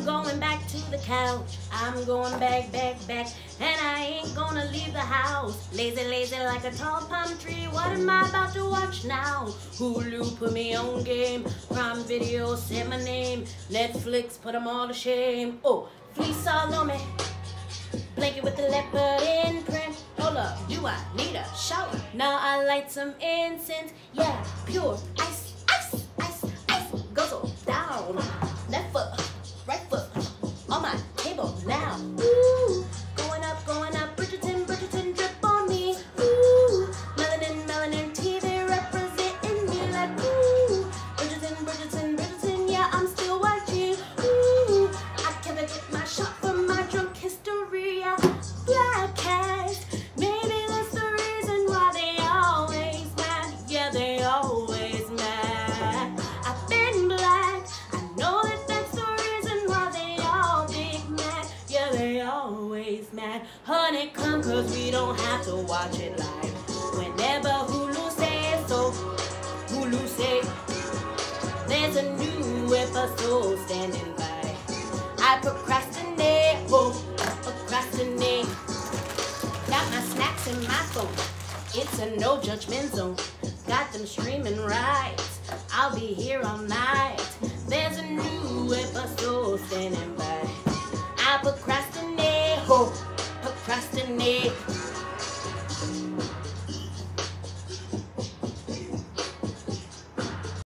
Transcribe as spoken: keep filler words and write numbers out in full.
going back to the couch. I'm going back, back, back. And I ain't gonna leave the house. Lazy, lazy like a tall palm tree. What am I about to watch now? Hulu put me on game. Prime Video said my name. Netflix put them all to shame. Oh, fleece all on me. Blanket with the leopard imprint. Hold up, do I need a shower? Now I light some incense. Yeah, pure ice, ice, ice, ice. Guzzle down. Left foot, right foot. On my table now. Ooh, going up, going up. Bridgerton, Bridgerton, drip on me. Ooh, melanin, melanin, T V representing me like ooh. Bridgerton, Bridgerton, Bridgerton. Yeah, I'm still watching. Ooh, I can't get my shot from my drunk history. Yeah, black cats. Maybe that's the reason why they always mad. Yeah, they always mad. I've been black. I know that that's the reason why they all big mad. Yeah, they always mad. Honey, come, cause we don't have to watch it live. Whenever Hulu says so, Hulu say there's a new episode standing by. I procrastinate, oh, procrastinate. Got my snacks in my phone. It's a no judgment zone. Got them streaming rights. I'll be here all night.